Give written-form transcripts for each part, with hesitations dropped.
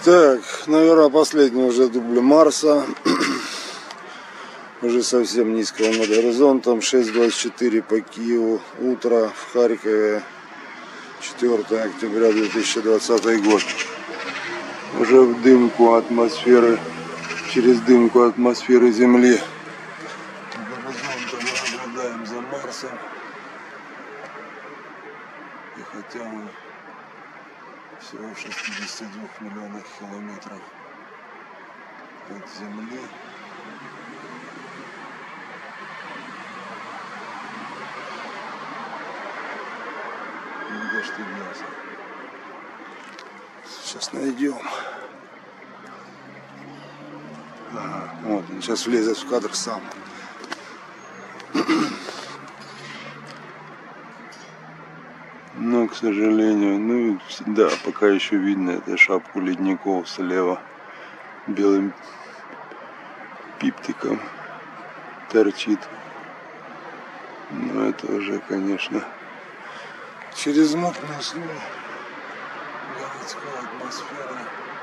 Так, наверное, последний уже дубль Марса. Уже совсем низкого над горизонтом. 6:24 по Киеву. Утро в Харькове. 4 октября 2020 год. Уже в дымку атмосферы, через дымку атмосферы Земли. Горизонта мы наблюдаем за Марсом. И хотя мы всего в 62 миллионах километров от Земли, где ж ты делся? Сейчас найдем. Ага, вот он сейчас влезет в кадр сам. Но, к сожалению, ну да, пока еще видно эту шапку ледников слева белым пиптиком торчит. Но это уже, конечно, через мутную слой городской атмосферы.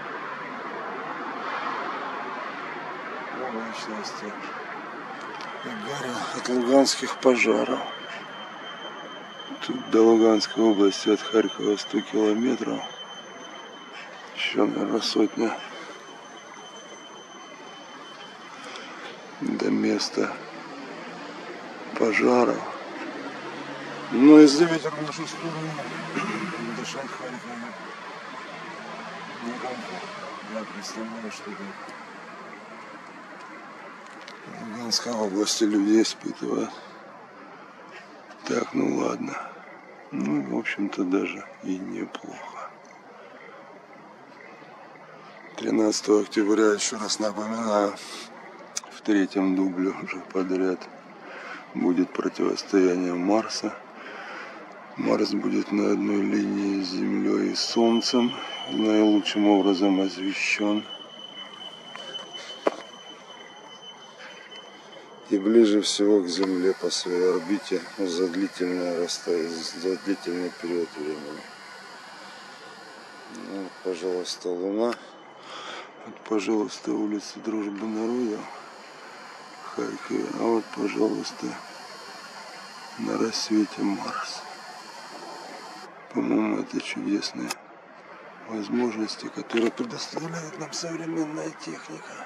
Полное счастье и горе от луганских пожаров. Тут до Луганской области от Харькова 100 километров. Еще, наверное, сотня до места пожаров. Но если ветер в нашу сторону, дышать Харькове некомфортно. Я представляю, что в Луганской области люди испытывают. Так, ну ладно. Ну, в общем-то, даже и неплохо. 13 октября, еще раз напоминаю, в 3-м дубле уже подряд будет противостояние Марса. Марс будет на одной линии с Землей и Солнцем, наилучшим образом освещен. И ближе всего к Земле по своей орбите за длительный период времени. Ну, вот, пожалуйста, Луна. Вот, пожалуйста, улица Дружбы Народов в Харькове. А вот, пожалуйста, на рассвете Марс. По-моему, это чудесные возможности, которые предоставляет нам современная техника.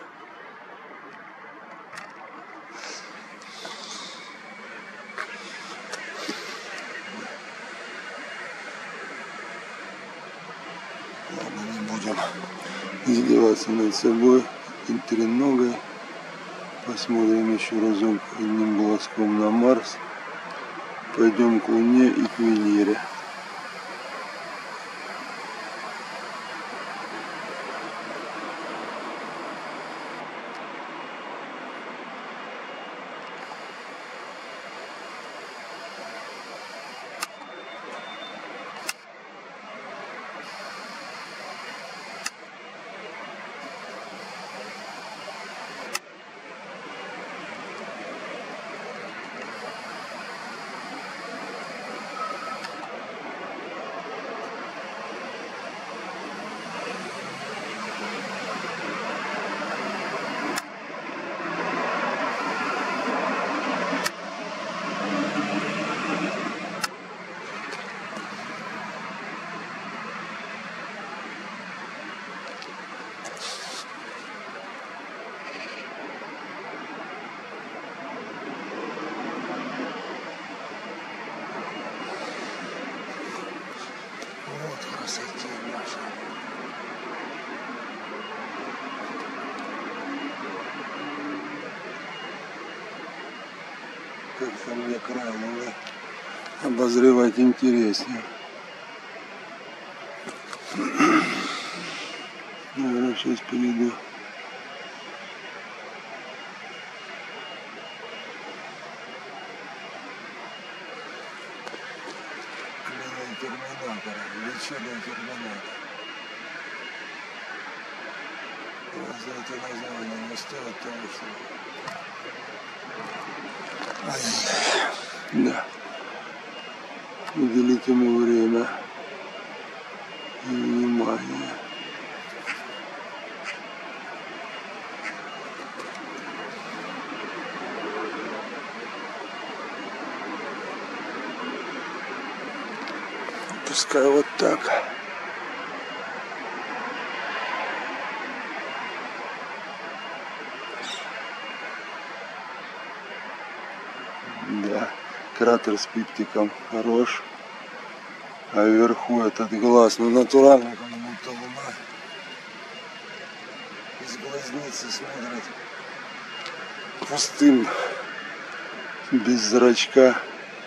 Издеваться над собой и треногой. Посмотрим еще разок одним глазком на Марс. Пойдем к Луне и к Венере. Как-то мне край Луны обозревать интереснее. Наверное, сейчас перейду. Терминатора, лечебный терминатор. За это название не стоит того, что... Да. Уделить ему время и внимание. Пускай вот так. Да, кратер с пиптиком хорош. А вверху этот глаз, ну натуральный, как будто луна. Из глазницы смотрит пустым, без зрачка,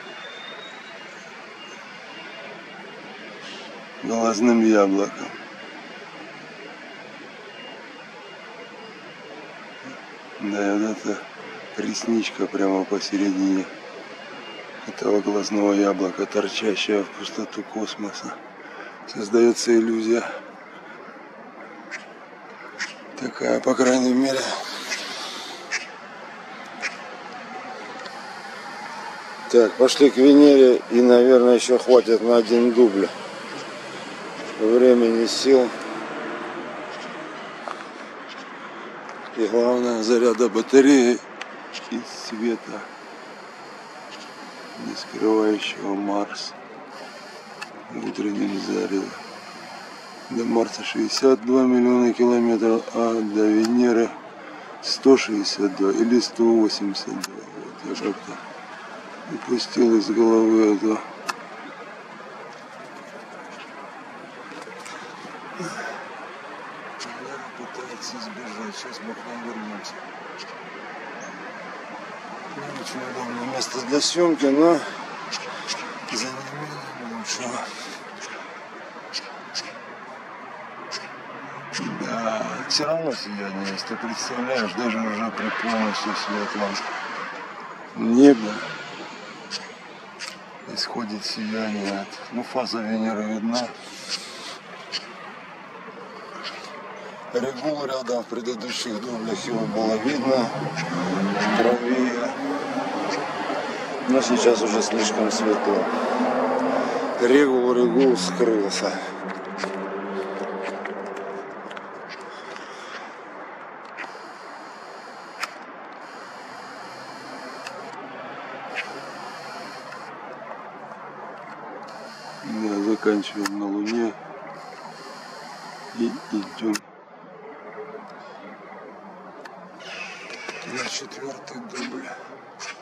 глазным яблоком. Да, и вот эта ресничка прямо посередине этого глазного яблока, торчащая в пустоту космоса. Создается иллюзия. Такая, по крайней мере. Так, пошли к Венере, и, наверное, еще хватит на один дубль. Времени, сил. И главное, заряда батареи и света, не скрывающего Марс в утреннем зареве. До Марса 62 миллиона километров, а до Венеры 162 или 182. Вот я как-то упустил из головы это. Пытается сбежать, сейчас мы к нам вернемся. Не очень удобное место для съемки, но за неимением лучшего. Да, все равно сияние есть, ты представляешь, даже уже при полностью светлом небе исходит сияние. Ну, фаза Венеры видна. Регул рядом, в предыдущих дублях его было видно правее, но сейчас уже слишком светло. Регул скрылся. Да, заканчиваем на Луне и идем на 4-й дубль.